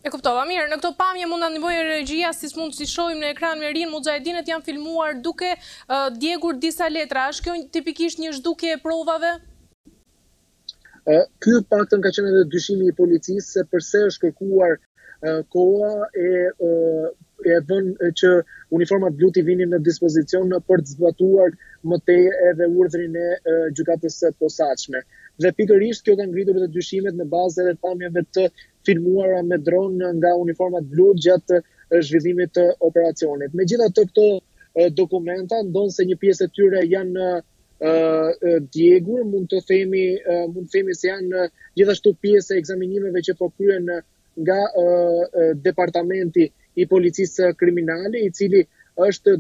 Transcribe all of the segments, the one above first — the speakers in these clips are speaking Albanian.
E kuptova, mirë, në këto pamje mund ta ndihmojë regjia, si shohim në ekran me Rin Mujahedinët janë filmuar duke djegur disa letra. Është kjo tipikisht një zhdukje e provave? Ky paktën ka qenë edhe dyshimi i policisë se pse është kërkuar koha e vënë që uniformat blu t'i vinin në dispozicion për të zbatuar më tej edhe urdhrin e gjykatës së posaçme. Dhe pikërisht kjo ka ngritur edhe dyshimet në bazë edhe pamjeve të filmuara me dron nga uniformat blu gjatë zhvillimit të operacionit. Megjithatë këto dokumenta ndonë se një pjesë e tyre janë djegur, mund të themi se janë gjithashtu pjesë e ekzaminimeve që po kryen nga departamenti i policisë kriminale, i cili është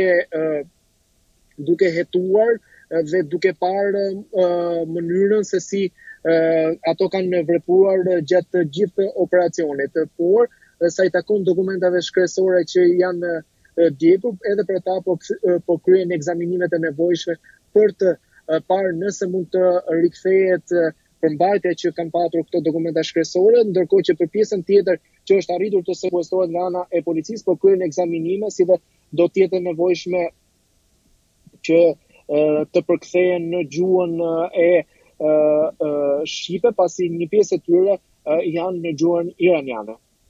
duke hetuar dhe duke parë mënyrën se si ato kanë vepruar gjatë gjithë operacionit. Por, sa i takon dokumentave shkresore që janë djegur, edhe për ta po kryen ekzaminimet e nevojshme për të parë nëse mund të rikthehet përmbajtja që kanë patur këto dokumenta shkresore, ndërkohë që për pjesën tjetër që është arritur të sekuestrohet nga ana e policisë, po kryen ekzaminime, si dhe do të jetë nevojshme që të përkthehen në gjuhën e shqipe, pasi një pjesë e tyre janë në gjuhën iraniane.